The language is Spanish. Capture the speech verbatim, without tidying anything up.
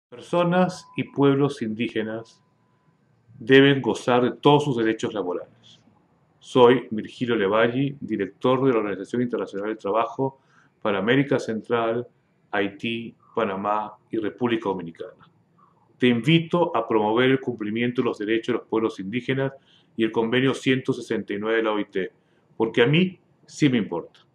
Personas y pueblos indígenas deben gozar de todos sus derechos laborales. Soy Virgilio Levalli, director de la Organización Internacional del Trabajo para América Central, Haití, Panamá y República Dominicana. Te invito a promover el cumplimiento de los derechos de los pueblos indígenas y el convenio ciento sesenta y nueve de la O I T, porque a mí sí me importa.